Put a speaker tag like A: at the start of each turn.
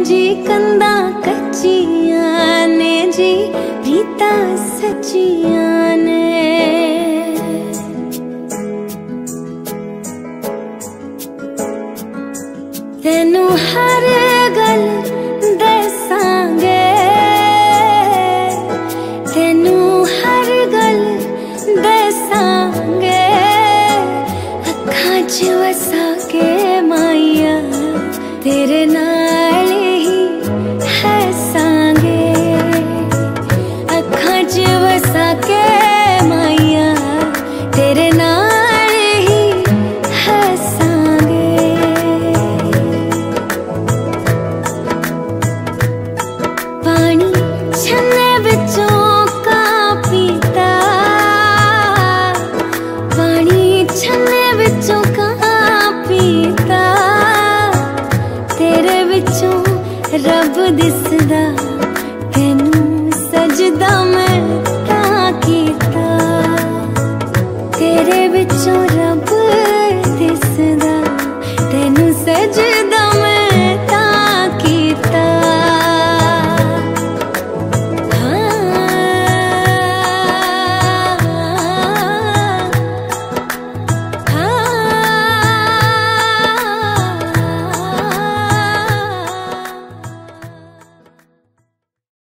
A: जी कंदा कच्चियां ने जी प्रीता सच्चियां ने। तेनू हर गल दसांगे, तेनू हर गल दसांगे, अखां च वसा के माइया तेरे नाल ही हसांगे। अखां च वसा के माइया तेरे नाल ही हसांगे। पानी छन्ने विचों का पीता, पानी छन्ने विचों का पीता, तेरे विचों रब दिसदा, तेनू सजदा मैं तां कीता। तेरे विचों रब